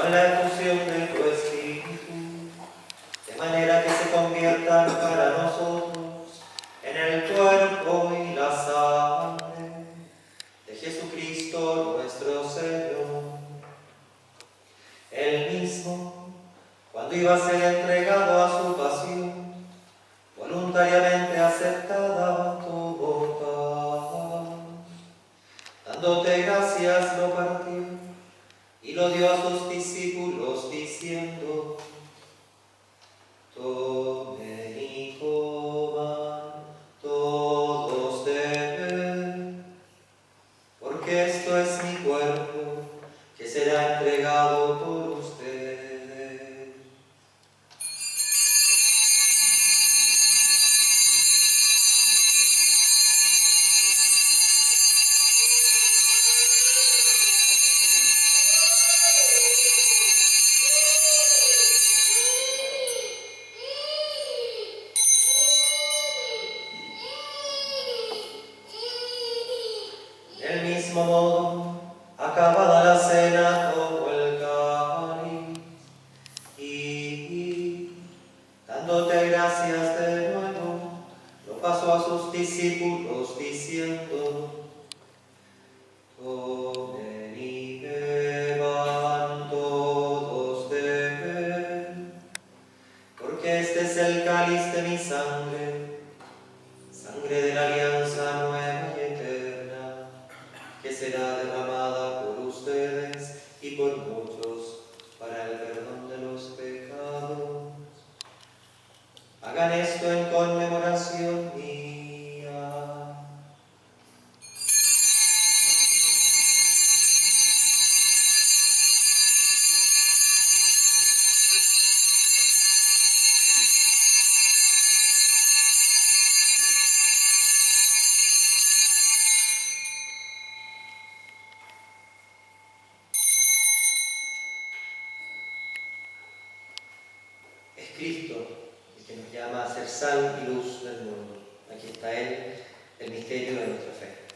con la efusión de tu Espíritu, de manera que se conviertan para nosotros en el cuerpo y la sangre de Jesucristo nuestro Señor. Él mismo, cuando iba a ser entregado a su pasión, voluntariamente aceptada todo pan. Dándote gracias, lo partió y lo dio a sus discípulos, diciendo: tomen y coman todos de él, porque esto es mi cuerpo, que será entregado por ustedes. Del mismo modo, acabada la cena, tomó el cáliz y, dándote gracias de nuevo, lo pasó a sus discípulos, diciendo: tomen y beban todos de él, porque este es el cáliz de mi sangre, sangre de la alianza nueva y eterna, que será derramada por ustedes y por muchos para el perdón de los pecados. Hagan esto en conmemoración mía. Es Cristo el que nos llama a ser sal y luz del mundo. Aquí está Él, el misterio de nuestra fe.